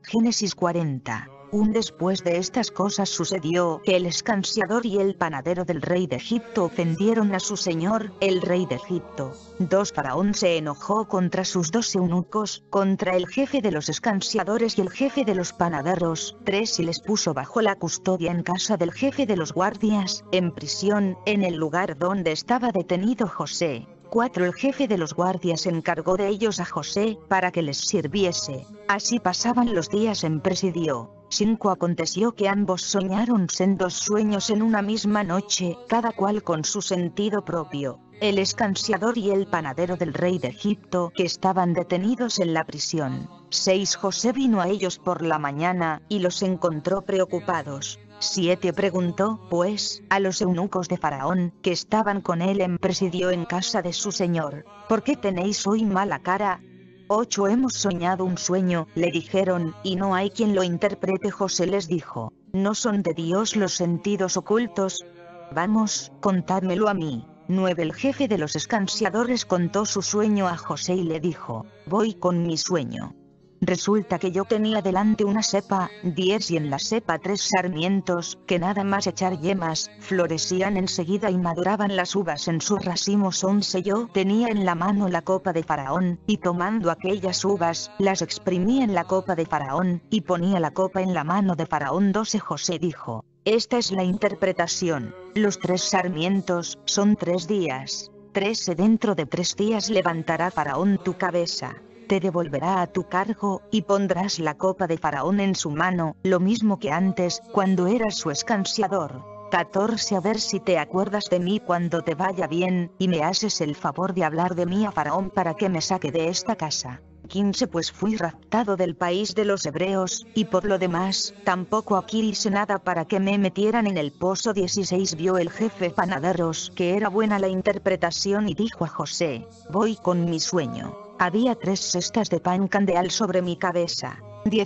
Génesis 40. Después de estas cosas sucedió que el escanciador y el panadero del rey de Egipto ofendieron a su señor, el rey de Egipto. Faraón se enojó contra sus 2 eunucos, contra el jefe de los escanciadores y el jefe de los panaderos. Y les puso bajo la custodia en casa del jefe de los guardias, en prisión, en el lugar donde estaba detenido José. El jefe de los guardias encargó de ellos a José, para que les sirviese. Así pasaban los días en presidio. Aconteció que ambos soñaron sendos sueños en una misma noche, cada cual con su sentido propio. El escanciador y el panadero del rey de Egipto, que estaban detenidos en la prisión. José vino a ellos por la mañana, y los encontró preocupados. Preguntó, pues, a los eunucos de Faraón, que estaban con él en presidio en casa de su señor: ¿por qué tenéis hoy mala cara? 8 Hemos soñado un sueño, le dijeron, y no hay quien lo interprete. José les dijo: ¿no son de Dios los sentidos ocultos? Vamos, contádmelo a mí. El jefe de los escanciadores contó su sueño a José y le dijo: voy con mi sueño. Resulta que yo tenía delante una cepa, 10 y en la cepa 3 sarmientos, que nada más echar yemas, florecían enseguida y maduraban las uvas en sus racimos. Yo tenía en la mano la copa de Faraón, y tomando aquellas uvas, las exprimí en la copa de Faraón, y ponía la copa en la mano de Faraón. José dijo: esta es la interpretación. Los 3 sarmientos son 3 días. Dentro de 3 días levantará Faraón tu cabeza. Te devolverá a tu cargo, y pondrás la copa de Faraón en su mano, lo mismo que antes, cuando eras su escanciador. 14 A ver si te acuerdas de mí cuando te vaya bien, y me haces el favor de hablar de mí a Faraón para que me saque de esta casa. 15 Pues fui raptado del país de los hebreos, y por lo demás, tampoco aquí hice nada para que me metieran en el pozo. 16 Vio el jefe panaderos que era buena la interpretación y dijo a José: voy con mi sueño. Había 3 cestas de pan candeal sobre mi cabeza.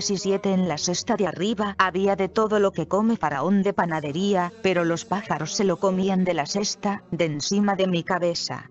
17 En la cesta de arriba había de todo lo que come Faraón de panadería, pero los pájaros se lo comían de la cesta, de encima de mi cabeza.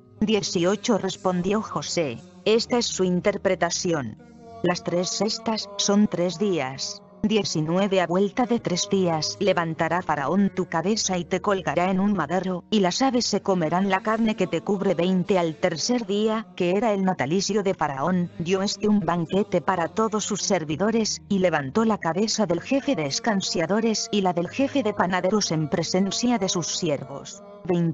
18 Respondió José: esta es su interpretación. Las 3 cestas son 3 días. 19 A vuelta de 3 días levantará Faraón tu cabeza y te colgará en un madero, y las aves se comerán la carne que te cubre. 20 Al tercer día, que era el natalicio de Faraón, dio un banquete para todos sus servidores, y levantó la cabeza del jefe de escanciadores y la del jefe de panaderos en presencia de sus siervos.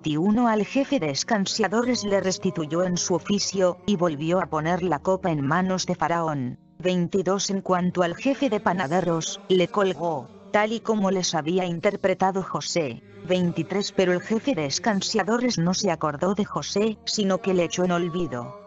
21 Al jefe de escanciadores le restituyó en su oficio, y volvió a poner la copa en manos de Faraón. 22 En cuanto al jefe de panaderos, le colgó, tal y como les había interpretado José. 23 Pero el jefe de escanciadores no se acordó de José, sino que le echó en olvido.